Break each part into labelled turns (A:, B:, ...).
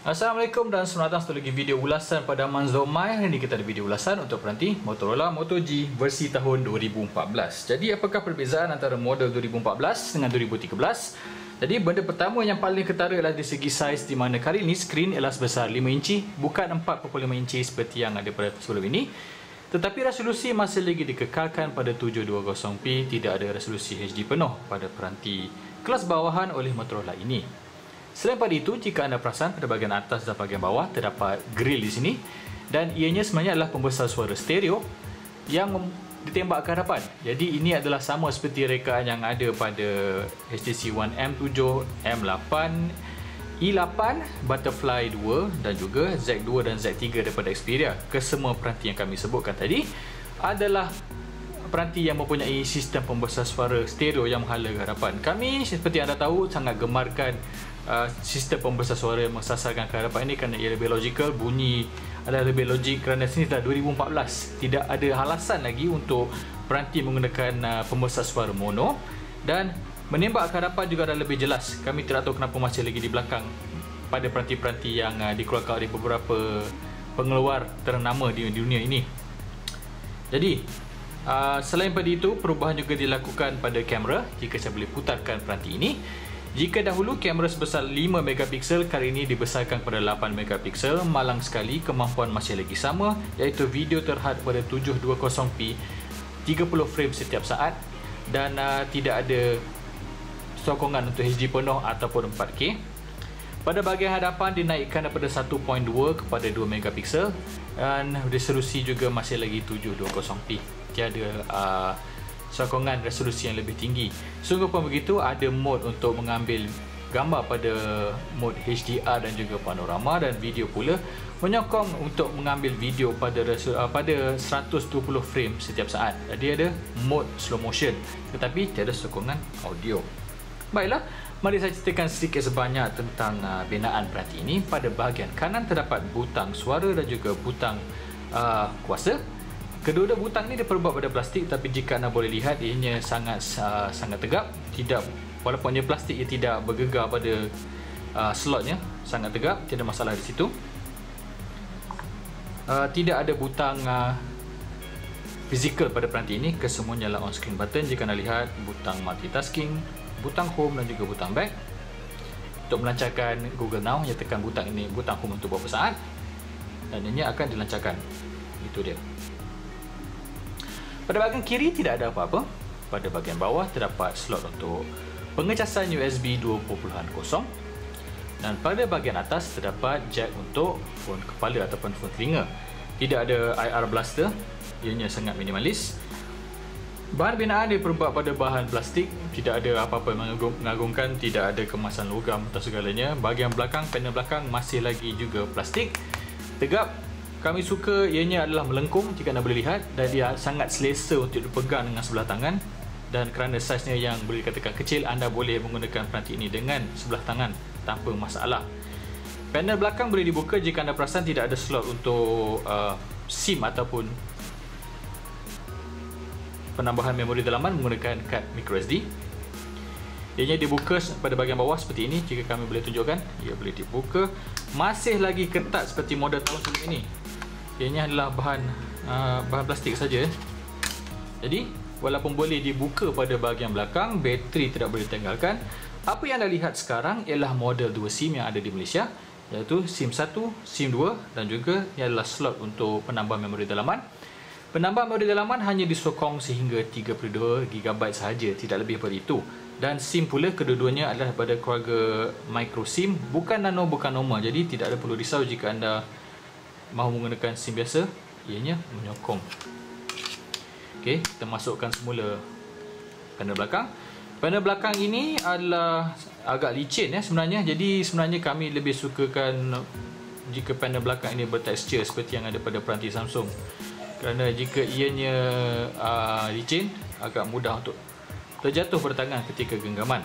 A: Assalamualaikum dan selamat datang satu lagi video ulasan pada Manzomai. Hari ini kita ada video ulasan untuk peranti Motorola Moto G versi tahun 2014. Jadi apakah perbezaan antara model 2014 dengan 2013? Jadi benda pertama yang paling ketara adalah dari segi saiz, di mana kali ini skrin ialah sebesar 5 inci, bukan 4.5 inci seperti yang ada pada sebelum ini. Tetapi resolusi masih lagi dikekalkan pada 720p, tidak ada resolusi HD penuh pada peranti kelas bawahan oleh Motorola ini. Selain pada itu, jika anda perasan pada bahagian atas dan bahagian bawah terdapat grill di sini, dan ianya sebenarnya adalah pembesar suara stereo yang ditembak ke hadapan. Jadi ini adalah sama seperti rekaan yang ada pada HTC One M7, M8, i8, Butterfly 2 dan juga Z2 dan Z3 daripada Xperia. Kesemua peranti yang kami sebutkan tadi adalah peranti yang mempunyai sistem pembesar suara stereo yang menghala ke hadapan. Kami seperti anda tahu sangat gemarkan sistem pembesar suara yang mensasarkan ke hadapan ini kerana ia lebih logical, bunyi adalah lebih logik, kerana sini dah 2014. Tidak ada alasan lagi untuk peranti menggunakan pembesar suara mono, dan menembak ke hadapan juga dah lebih jelas. Kami tidak tahu kenapa masih lagi di belakang pada peranti-peranti yang dikeluarkan oleh beberapa pengeluar ternama di dunia ini. Jadi selain pada itu, perubahan juga dilakukan pada kamera. Jika saya boleh putarkan peranti ini, jika dahulu kamera sebesar 5 megapiksel, kali ini dibesarkan kepada 8 megapiksel. Malang sekali, kemampuan masih lagi sama, iaitu video terhad pada 720p 30 frame setiap saat, dan tidak ada sokongan untuk HD penuh ataupun 4K. Pada bahagian hadapan dinaikkan daripada 1.2 kepada 2 megapiksel, dan resolusi juga masih lagi 720p. Tiada sokongan resolusi yang lebih tinggi. Sungguh pun begitu, ada mod untuk mengambil gambar pada mod HDR dan juga panorama, dan video pula menyokong untuk mengambil video pada 120 frame setiap saat. Jadi ada mod slow motion, tetapi tiada sokongan audio. Baiklah, mari saya ceritakan sedikit sebanyak tentang binaan peranti ini. Pada bahagian kanan terdapat butang suara dan juga butang kuasa. Kedua-dua butang ini diperbuat pada plastik, tapi jika anda boleh lihat, ianya sangat tegap. Tidak, walaupun ia plastik, ia tidak bergegar pada slotnya. Sangat tegap, tidak masalah di situ. Tidak ada butang fizikal pada peranti ini. Kesemuanya adalah on-screen button. Jika anda lihat, butang multitasking, butang home dan juga butang back. Untuk melancarkan Google Now, hanya tekan butang ini, butang home untuk beberapa saat, dan ianya akan dilancarkan. Itu dia. Pada bahagian kiri tidak ada apa-apa. Pada bahagian bawah terdapat slot untuk pengecasan USB 2.0, dan pada bahagian atas terdapat jack untuk phone kepala ataupun phone telinga. Tidak ada IR blaster, ianya sangat minimalis. Bahan binaan diperbuat pada bahan plastik, tidak ada apa-apa yang mengagumkan, tidak ada kemasan logam atau segalanya. Bahagian belakang, panel belakang masih lagi juga plastik, tegap. Kami suka ianya adalah melengkung, jika anda boleh lihat, dan dia sangat selesa untuk dipegang dengan sebelah tangan. Dan kerana saiznya yang boleh dikatakan kecil, anda boleh menggunakan peranti ini dengan sebelah tangan tanpa masalah. Panel belakang boleh dibuka. Jika anda perasan, tidak ada slot untuk SIM ataupun penambahan memori dalaman menggunakan kad microSD. Ianya dibuka pada bahagian bawah seperti ini. Jika kami boleh tunjukkan, ia boleh dibuka. Masih lagi ketat seperti model tahun sebelum ini. Ianya adalah bahan plastik saja. Jadi walaupun boleh dibuka pada bahagian belakang, bateri tidak boleh ditinggalkan. Apa yang anda lihat sekarang ialah model 2 SIM yang ada di Malaysia, iaitu SIM 1, SIM 2, dan juga ia adalah slot untuk penambah memori dalaman. Penambah memori dalaman hanya disokong sehingga 32GB sahaja, tidak lebih daripada itu. Dan SIM pula kedua-duanya adalah pada keluarga micro SIM, bukan nano, bukan normal. Jadi tidak ada perlu risau jika anda mahu menggunakan SIM biasa, ianya menyokong. Okey, kita masukkan semula panel belakang. Panel belakang ini adalah agak licin sebenarnya. Jadi sebenarnya kami lebih sukakan jika panel belakang ini bertekstur seperti yang ada pada peranti Samsung. Kerana jika ianya licin, agak mudah untuk terjatuh pada tangan ketika genggaman.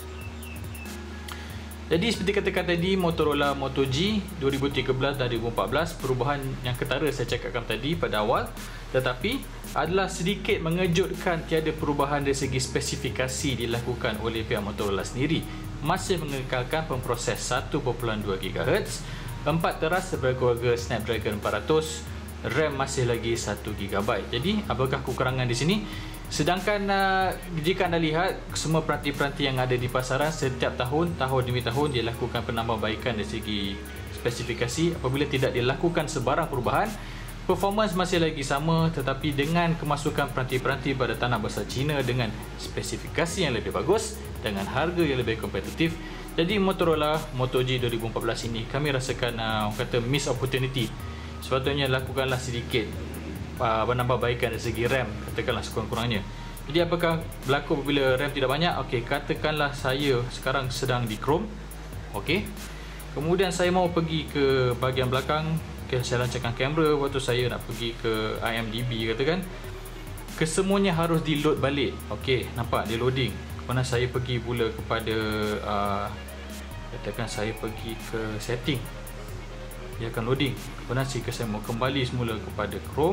A: Jadi seperti katakan tadi, Motorola Moto G 2013 dan 2014, perubahan yang ketara saya cakapkan tadi pada awal, tetapi adalah sedikit mengejutkan. Tiada perubahan dari segi spesifikasi dilakukan oleh pihak Motorola sendiri. Masih mengekalkan pemproses 1.2 GHz 4 teras daripada keluarga Snapdragon 400, RAM masih lagi 1GB. Jadi apakah kekurangan di sini? Sedangkan jika anda lihat semua peranti-peranti yang ada di pasaran setiap tahun demi tahun dia lakukan penambahbaikan dari segi spesifikasi. Apabila tidak dilakukan sebarang perubahan, performance masih lagi sama, tetapi dengan kemasukan peranti-peranti pada tanah besar China dengan spesifikasi yang lebih bagus, dengan harga yang lebih kompetitif. Jadi Motorola Moto G 2014 ini kami rasakan orang kata miss opportunity. Sepatutnya lakukanlah sedikit penambahbaikan dari segi RAM, katakanlah sekurang-kurangnya. Jadi apakah berlaku apabila RAM tidak banyak? Okey, katakanlah saya sekarang sedang di Chrome. Okey. Kemudian saya mau pergi ke bahagian belakang. Okay, saya lancarkan kamera, waktu saya nak pergi ke IMDb katakan, kesemuanya harus di load balik. Okey, nampak dia loading. Kemudian saya pergi pula kepada katakan saya pergi ke setting, dia akan loading. Kemudian jika saya mau kembali semula kepada Chrome,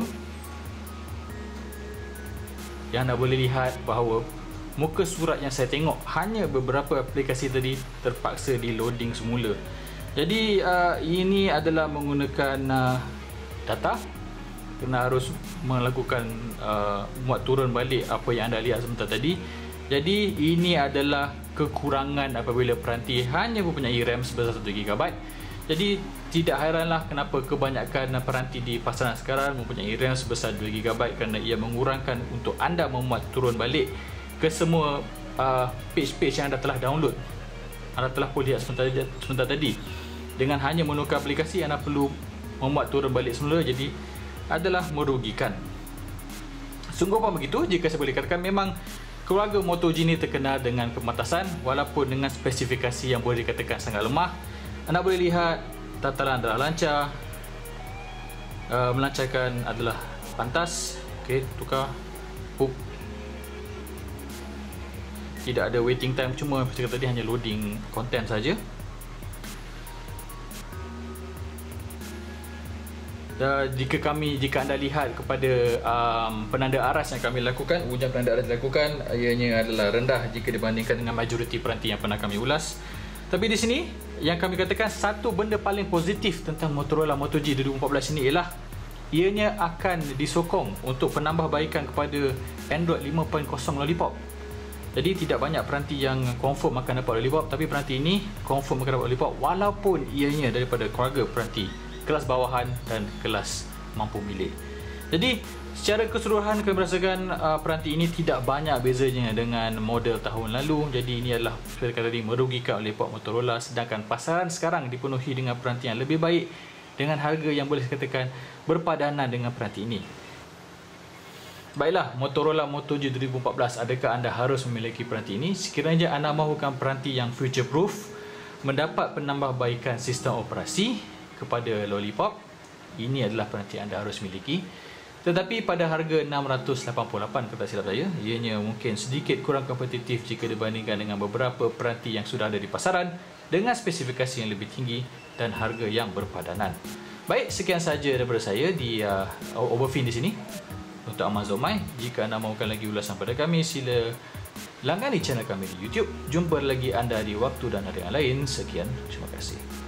A: yang anda boleh lihat bahawa muka surat yang saya tengok hanya beberapa aplikasi tadi terpaksa di loading semula. Jadi ini adalah menggunakan data, kena harus melakukan muat turun balik apa yang anda lihat sebentar tadi. Jadi ini adalah kekurangan apabila peranti hanya mempunyai RAM sebesar 1GB. Jadi tidak hairanlah kenapa kebanyakan peranti di pasaran sekarang mempunyai RAM sebesar 2GB, kerana ia mengurangkan untuk anda memuat turun balik ke semua page-page yang anda telah download. Anda telah pun lihat sebentar tadi. Dengan hanya menukar aplikasi, anda perlu memuat turun balik semula, jadi adalah merugikan. Sungguh pun begitu, jika saya boleh katakan memang keluarga Moto G ini terkenal dengan kematasan, walaupun dengan spesifikasi yang boleh dikatakan sangat lemah. Anda boleh lihat tatalan adalah lancar, melancarkan adalah pantas. Okey, tukar. Tidak ada waiting time, cuma seperti tadi hanya loading konten saja. Jika anda lihat kepada penanda aras yang kami lakukan, ujian penanda aras dilakukan, ianya adalah rendah jika dibandingkan dengan majoriti peranti yang pernah kami ulas. Tapi di sini yang kami katakan satu benda paling positif tentang Motorola Moto G 2014 ini ialah ianya akan disokong untuk penambahbaikan kepada Android 5.0 Lollipop. Jadi tidak banyak peranti yang confirm akan dapat Lollipop, tapi peranti ini confirm akan dapat Lollipop walaupun ianya daripada keluarga peranti kelas bawahan dan kelas mampu milik. Jadi secara keseluruhan kami merasakan peranti ini tidak banyak bezanya dengan model tahun lalu. Jadi ini adalah seperti kata tadi merugikan oleh pihak Motorola, sedangkan pasaran sekarang dipenuhi dengan peranti yang lebih baik dengan harga yang boleh dikatakan berpadanan dengan peranti ini. Baiklah, Motorola Moto G 2014, adakah anda harus memiliki peranti ini? Sekiranya anda mahukan peranti yang future proof, mendapat penambahbaikan sistem operasi kepada Lollipop, ini adalah peranti anda harus miliki. Tetapi pada harga 688 kata silap saya, ianya mungkin sedikit kurang kompetitif jika dibandingkan dengan beberapa peranti yang sudah ada di pasaran dengan spesifikasi yang lebih tinggi dan harga yang berpadanan. Baik, sekian saja daripada saya di overview di sini untuk Amazon My. Jika anda mahukan lagi ulasan pada kami, sila langani channel kami di YouTube. Jumpa lagi anda di waktu dan hari yang lain. Sekian, terima kasih.